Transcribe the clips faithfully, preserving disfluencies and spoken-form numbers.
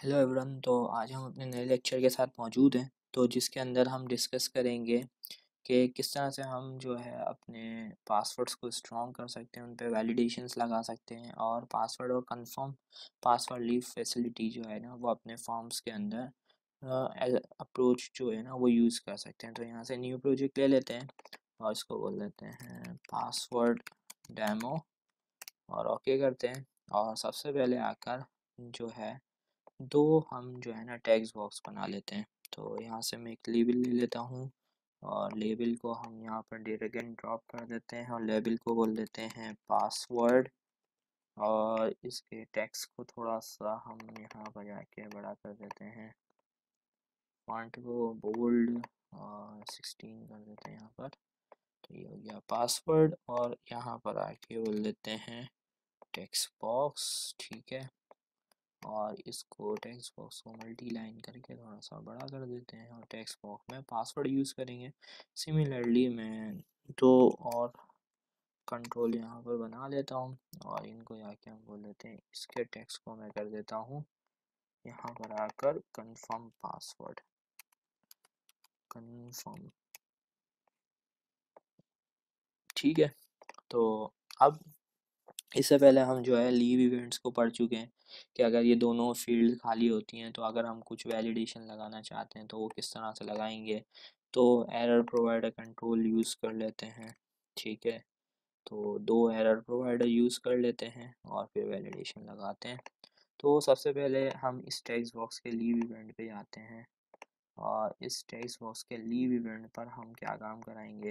Hello everyone. तो आज हम अपने नए लेक्चर के साथ मौजूद हैं, तो जिसके अंदर हम डिस्कस करेंगे कि किस तरह से हम जो है अपने पासवर्ड्स को स्ट्रॉन्ग कर सकते हैं, उन पे वैलिडेशंस लगा सकते हैं और पासवर्ड और कंफर्म पासवर्ड लीव फैसिलिटी जो है ना वो अपने फॉर्म्स के अंदर अप्रोच जो है ना वो यूज़ कर सकते हैं। तो यहाँ से न्यू प्रोजेक्ट ले लेते हैं और इसको बोल देते हैं पासवर्ड डेमो और ओके करते हैं। और सबसे पहले आकर जो है दो हम जो है ना टेक्स्ट बॉक्स बना लेते हैं। तो यहाँ से मैं एक लेबल ले लेता हूँ और लेबल को हम यहाँ पर ड्रैग एंड ड्रॉप कर देते हैं और लेबल को बोल देते हैं पासवर्ड। और इसके टेक्स्ट को थोड़ा सा हम यहाँ पर जाके बड़ा कर देते हैं, फॉन्ट को बोल्ड और सिक्सटीन कर देते हैं यहाँ पर। तो ये हो गया पासवर्ड और यहाँ पर आके बोल देते हैं टेक्स्ट बॉक्स। ठीक है, और इसको टेक्स्ट बॉक्स को मल्टी लाइन करके थोड़ा सा बड़ा कर देते हैं और टेक्स्ट बॉक्स में पासवर्ड यूज़ करेंगे। सिमिलरली मैं दो और कंट्रोल यहाँ पर बना लेता हूँ और इनको जाके हम बोल देते हैं, इसके टेक्स्ट को मैं कर देता हूँ यहाँ पर आकर कंफर्म पासवर्ड, कंफर्म। ठीक है, तो अब इससे पहले हम जो है लीव इवेंट्स को पढ़ चुके हैं कि अगर ये दोनों फील्ड खाली होती हैं तो अगर हम कुछ वैलिडेशन लगाना चाहते हैं तो वो किस तरह से लगाएंगे। तो एरर प्रोवाइडर कंट्रोल यूज़ कर लेते हैं। ठीक है, तो दो एरर प्रोवाइडर यूज़ कर लेते हैं और फिर वैलिडेशन लगाते हैं। तो सबसे पहले हम इस टेक्स्ट बॉक्स के लीव इवेंट पे जाते हैं और इस टेक्स्ट बॉक्स के लीव इवेंट पर हम क्या काम कराएंगे।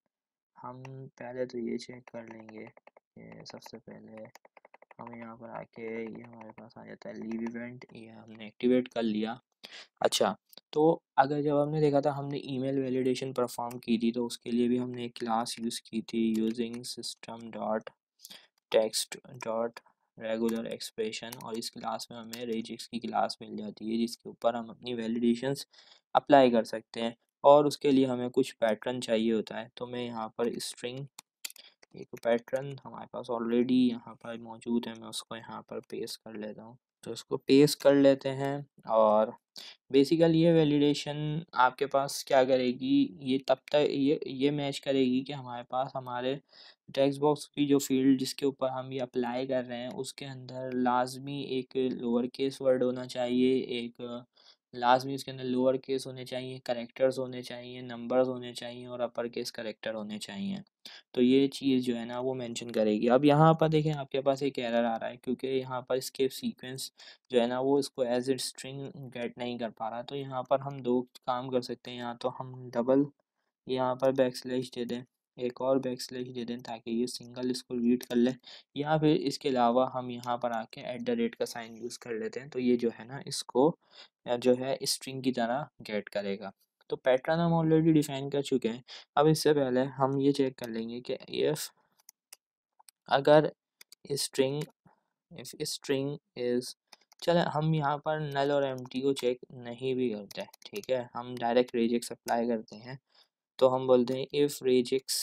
हम पहले तो ये चेक कर लेंगे कि सबसे पहले हम यहाँ पर आके ये हमारे पास आ जाता है लीव इवेंट, ये हमने एक्टिवेट कर लिया। अच्छा, तो अगर जब हमने देखा था हमने ईमेल वैलिडेशन परफॉर्म की थी तो उसके लिए भी हमने एक क्लास यूज़ की थी using system dot text dot regular expression, और इस क्लास में हमें रेजिक्स की क्लास मिल जाती है जिसके ऊपर हम अपनी वैलिडेशंस अप्लाई कर सकते हैं। और उसके लिए हमें कुछ पैटर्न चाहिए होता है, तो मैं यहाँ पर स्ट्रिंग एक पैटर्न हमारे पास ऑलरेडी यहाँ पर मौजूद है, मैं उसको यहाँ पर पेस्ट कर लेता हूँ। तो इसको पेस्ट कर लेते हैं और बेसिकली ये वैलिडेशन आपके पास क्या करेगी, ये तब तक ये ये मैच करेगी कि हमारे पास हमारे टेक्स्ट बॉक्स की जो फील्ड जिसके ऊपर हम ये अप्लाई कर रहे हैं उसके अंदर लाजमी एक लोअर केस वर्ड होना चाहिए, एक लाजमी उसके अंदर लोअर केस होने चाहिए, करेक्टर्स होने चाहिए, नंबर्स होने चाहिए और अपर केस करेक्टर होने चाहिए। तो ये चीज़ जो है ना वो मेंशन करेगी। अब यहाँ पर देखें आपके पास एक एरर आ रहा है क्योंकि यहाँ पर इसके सीक्वेंस जो है ना वो इसको एज ए स्ट्रिंग गेट नहीं कर पा रहा। तो यहाँ पर हम दो काम कर सकते हैं, यहाँ तो हम डबल यहाँ पर बैक स्लैश दे दें, एक और बैक स्लैश दे दें ताकि ये सिंगल इसको रीड कर ले, या फिर इसके अलावा हम यहाँ पर आके एट द रेट का साइन यूज़ कर लेते हैं। तो ये जो है ना इसको जो है स्ट्रिंग की तरह गेट करेगा। तो पैटर्न हम ऑलरेडी डिफाइन कर चुके हैं। अब इससे पहले हम ये चेक कर लेंगे कि इफ़ अगर स्ट्रिंग इफ स्ट्रिंग इज़, चले हम यहाँ पर नल और एम्प्टी को चेक नहीं भी करते, ठीक है, हम डायरेक्ट रेजिक्स अप्लाई करते हैं। तो हम बोलते हैं if regex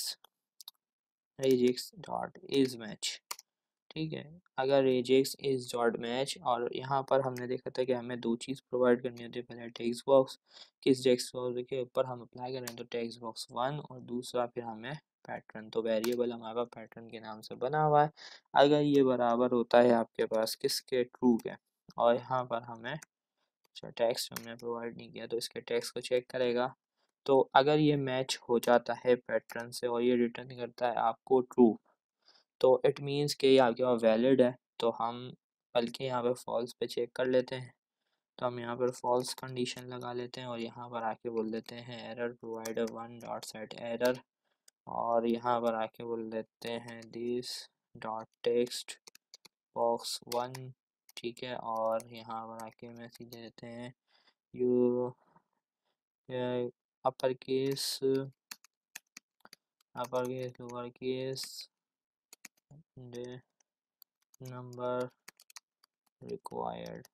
regex dot is match. ठीक है, अगर रेजिक्स इज डॉट मैच, और यहाँ पर हमने देखा था कि हमें दो चीज़ प्रोवाइड करनी होती है, पहले टेक्स्ट बॉक्स, किस टेक्स्ट बॉक्स के ऊपर हम अप्लाई कर रहे हैं तो टेक्स्ट बॉक्स वन, और दूसरा फिर हमें पैटर्न, तो वेरिएबल हमारे पास पैटर्न के नाम से बना हुआ है। अगर ये बराबर होता है आपके पास किसके, ट्रू के, और यहाँ पर हमें अच्छा टेक्स्ट हमने प्रोवाइड नहीं किया तो इसके टेक्स्ट को चेक करेगा। तो अगर ये मैच हो जाता है पैटर्न से और ये रिटर्न करता है आपको ट्रू, तो इट मीन्स कि ये आपके पास वैलिड है। तो हम बल्कि यहाँ पे फॉल्स पे चेक कर लेते हैं, तो हम यहाँ पर फॉल्स कंडीशन लगा लेते हैं और यहाँ पर आके बोल देते हैं error provider one dot set error, और यहाँ पर आके बोल देते हैं this dot text box one. ठीक है, और यहाँ पर आके मैसेज दे देते हैं you upper case upper case lower case number required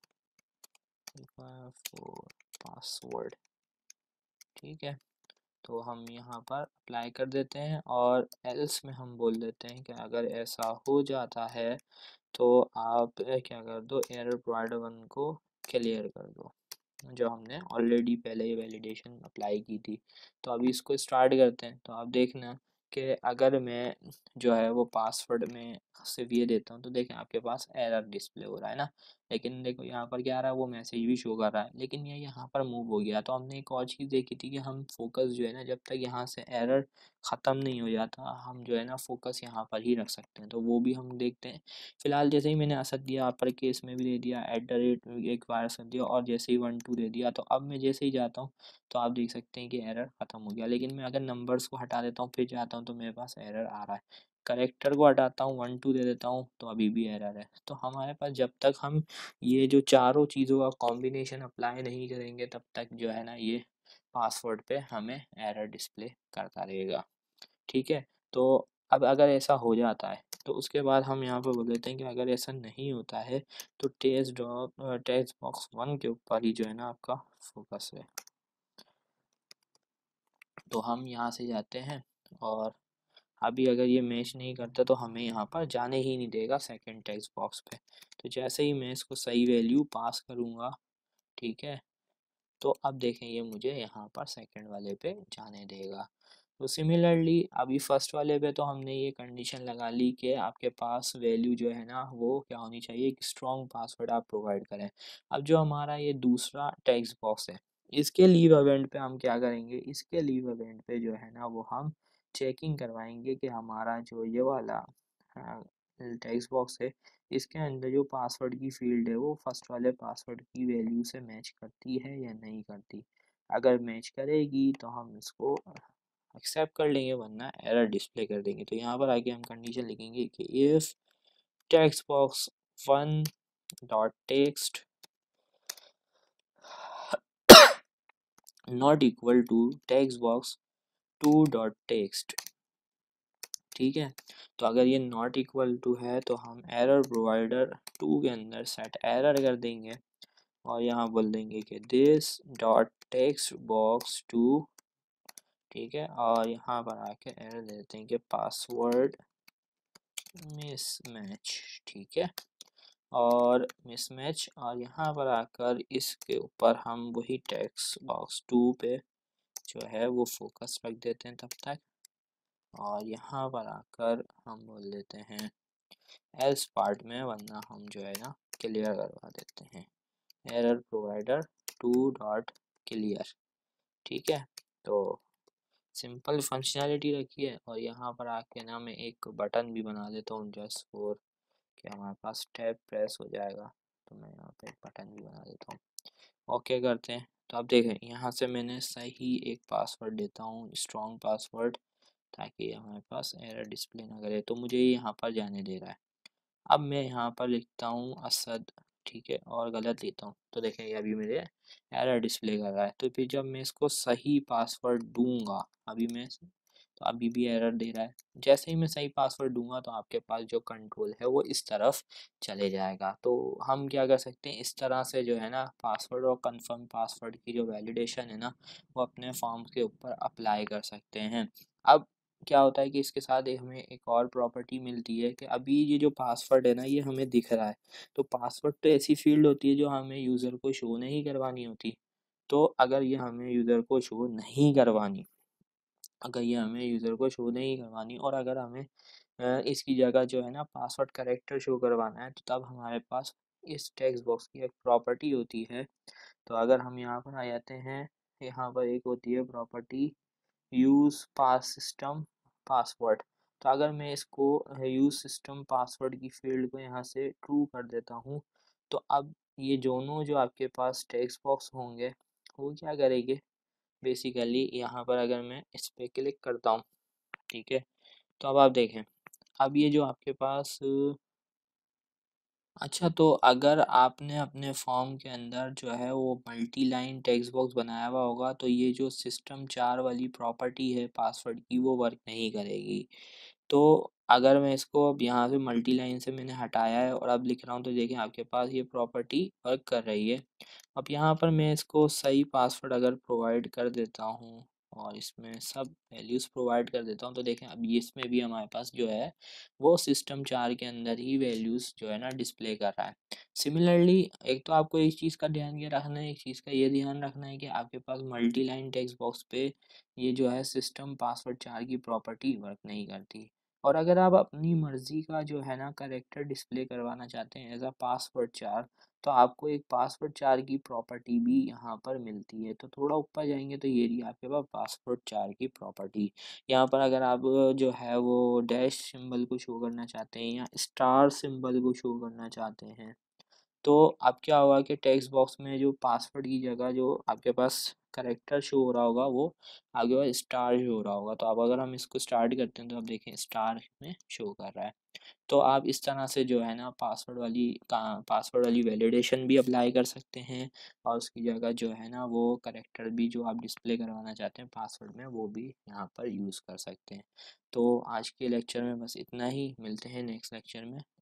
for password. ठीक है, तो हम यहाँ पर अप्लाई कर देते हैं और एल्स में हम बोल देते हैं कि अगर ऐसा हो जाता है तो आप क्या कर दो, एरर प्रोवाइडर वन को क्लियर कर दो, जो हमने ऑलरेडी पहले ये वैलिडेशन अप्लाई की थी। तो अभी इसको स्टार्ट करते हैं। तो आप देखना कि अगर मैं जो है वो पासवर्ड में सिर्फ ये देता हूँ तो देखें आपके पास एरर डिस्प्ले हो रहा है ना, लेकिन देखो यहाँ पर क्या आ रहा है, वो मैसेज भी शो कर रहा है, लेकिन ये यहाँ पर मूव हो गया। तो हमने एक और चीज़ देखी थी कि हम फोकस जो है ना, जब तक यहाँ से एरर ख़त्म नहीं हो जाता हम जो है ना फोकस यहाँ पर ही रख सकते हैं। तो वो भी हम देखते हैं। फिलहाल जैसे ही मैंने असद दिया अपर केस में भी दे दिया, एट द रेट एक बार असद दिया और जैसे ही वन टू दे दिया, तो अब मैं जैसे ही जाता हूँ तो आप देख सकते हैं कि एरर ख़त्म हो गया। लेकिन मैं अगर नंबर्स को हटा देता हूँ फिर जाता हूँ तो मेरे पास एरर आ रहा है। करेक्टर को हटाता हूँ, वन टू दे देता हूँ तो अभी भी एरर है। तो हमारे पास जब तक हम ये जो चारों चीज़ों का कॉम्बिनेशन अप्लाई नहीं करेंगे तब तक जो है ना ये पासवर्ड पे हमें एरर डिस्प्ले करता रहेगा। ठीक है। तो अब अगर ऐसा हो जाता है तो उसके बाद हम यहाँ पर बोल देते हैं कि अगर ऐसा नहीं होता है तो test dot text box one के ऊपर ही जो है ना आपका फोकस है। तो हम यहाँ से जाते हैं और अभी अगर ये मैच नहीं करता तो हमें यहाँ पर जाने ही नहीं देगा सेकंड टेक्स्ट बॉक्स पे। तो जैसे ही मैं इसको सही वैल्यू पास करूँगा, ठीक है, तो अब देखें ये मुझे यहाँ पर सेकंड वाले पे जाने देगा। तो सिमिलरली अभी फर्स्ट वाले पे तो हमने ये कंडीशन लगा ली कि आपके पास वैल्यू जो है ना वो क्या होनी चाहिए, एक स्ट्रॉन्ग पासवर्ड आप प्रोवाइड करें। अब जो हमारा ये दूसरा टेक्स्ट बॉक्स है, इसके लीव इवेंट पे हम क्या करेंगे, इसके लीव इवेंट पे जो है ना वो हम चेकिंग करवाएंगे कि हमारा जो ये वाला टेक्स्ट बॉक्स है इसके अंदर जो पासवर्ड की फील्ड है वो फर्स्ट वाले पासवर्ड की वैल्यू से मैच करती है या नहीं करती। अगर मैच करेगी तो हम इसको एक्सेप्ट कर लेंगे, वरना एरर डिस्प्ले कर देंगे। तो यहाँ पर आके हम कंडीशन लिखेंगे कि if text box one dot text not equal to text box two dot text, ठीक है। तो अगर ये नॉट इक्वल टू है तो हम एरर प्रोवाइडर टू के अंदर सेट एरर कर देंगे और यहाँ बोल देंगे कि this dot text box two, ठीक है, और यहाँ पर आके एरर दे देते हैं कि पासवर्ड मिसमैच, ठीक है, और मिसमैच। और यहाँ पर आकर इसके ऊपर हम वही टेक्स्ट बॉक्स टू पे जो है वो फोकस रख देते हैं तब तक, और यहाँ पर आकर हम बोल देते हैं एल्स पार्ट में, वरना हम जो है ना क्लियर करवा देते हैं error provider two dot clear, ठीक है। तो सिंपल फंक्शनैलिटी रखी है और यहाँ पर आके ना मैं एक बटन भी बना देता हूँ जस्ट फॉर कि हमारे पास टैब प्रेस हो जाएगा। तो मैं यहाँ पे एक बटन भी बना देता हूँ, ओके करते हैं। तो आप देखें यहाँ से मैंने सही एक पासवर्ड देता हूँ, स्ट्रॉन्ग पासवर्ड, ताकि हमारे पास एरर डिस्प्ले ना करे। तो मुझे यहाँ पर जाने दे रहा है। अब मैं यहाँ पर लिखता हूँ असद, ठीक है, और गलत लिखता हूँ तो देखें ये अभी मेरे एरर डिस्प्ले कर रहा है। तो फिर जब मैं इसको सही पासवर्ड दूंगा, अभी मैं तो अभी भी एरर दे रहा है। जैसे ही मैं सही पासवर्ड दूंगा तो आपके पास जो कंट्रोल है वो इस तरफ चले जाएगा। तो हम क्या कर सकते हैं, इस तरह से जो है ना पासवर्ड और कंफर्म पासवर्ड की जो वैलिडेशन है ना वो अपने फॉर्म के ऊपर अप्लाई कर सकते हैं। अब क्या होता है कि इसके साथ एक हमें एक और प्रॉपर्टी मिलती है कि अभी ये जो पासवर्ड है ना ये हमें दिख रहा है। तो पासवर्ड तो ऐसी फील्ड होती है जो हमें यूज़र को शो नहीं करवानी होती। तो अगर ये हमें यूज़र को शो नहीं करवानी अगर ये हमें यूज़र को शो नहीं करवानी और अगर हमें अ, इसकी जगह जो है ना पासवर्ड करेक्टर शो करवाना है, तो तब हमारे पास इस टेक्स्ट बॉक्स की एक प्रॉपर्टी होती है। तो अगर हम यहाँ पर आ जाते हैं, यहाँ पर एक होती है property use pass system password. तो अगर मैं इसको यूज़ सिस्टम पासवर्ड की फील्ड को यहाँ से ट्रू कर देता हूँ, तो अब ये दोनों जो आपके पास टेक्स्ट बॉक्स होंगे वो क्या करेंगे, बेसिकली यहाँ पर अगर मैं इस पर क्लिक करता हूँ, ठीक है, तो अब आप देखें अब ये जो आपके पास अच्छा, तो अगर आपने अपने फॉर्म के अंदर जो है वो मल्टी लाइन टेक्स्ट बॉक्स बनाया हुआ होगा तो ये जो सिस्टम चार वाली प्रॉपर्टी है पासवर्ड की वो वर्क नहीं करेगी। तो अगर मैं इसको अब यहाँ से मल्टी लाइन से मैंने हटाया है और अब लिख रहा हूँ तो देखिए आपके पास ये प्रॉपर्टी वर्क कर रही है। अब यहाँ पर मैं इसको सही पासवर्ड अगर प्रोवाइड कर देता हूँ और इसमें सब वैल्यूज़ प्रोवाइड कर देता हूँ। तो देखें अब ये इसमें भी हमारे पास जो है वो सिस्टम चार के अंदर ही वैल्यूज़ जो है ना डिस्प्ले कर रहा है। सिमिलरली एक तो आपको एक चीज़ का ध्यान ये रखना है, एक चीज़ का ये ध्यान रखना है कि आपके पास मल्टी लाइन टेक्स्ट बॉक्स पे ये जो है सिस्टम पासवर्ड चार की प्रॉपर्टी वर्क नहीं करती। और अगर आप अपनी मर्ज़ी का जो है ना करेक्टर डिस्प्ले करवाना चाहते हैं एज अ पासवर्ड चार, तो आपको एक पासवर्ड चार की प्रॉपर्टी भी यहाँ पर मिलती है। तो थोड़ा ऊपर जाएंगे तो ये रही आपके पास पासवर्ड चार की प्रॉपर्टी। यहाँ पर अगर आप जो है वो डैश सिंबल को शो करना चाहते हैं या स्टार सिंबल को शो करना चाहते हैं, तो अब क्या होगा कि टेक्स्ट बॉक्स में जो पासवर्ड की जगह जो आपके पास करेक्टर शो हो रहा होगा वो आगे और स्टार शो हो रहा होगा। तो अब अगर हम इसको स्टार्ट करते हैं तो आप देखें स्टार में शो कर रहा है। तो आप इस तरह से जो है ना पासवर्ड वाली का पासवर्ड वाली वैलिडेशन भी अप्लाई कर सकते हैं, और उसकी जगह जो है ना वो करेक्टर भी जो आप डिस्प्ले करवाना चाहते हैं पासवर्ड में वो भी यहाँ पर यूज़ कर सकते हैं। तो आज के लेक्चर में बस इतना ही, मिलते हैं नेक्स्ट लेक्चर में।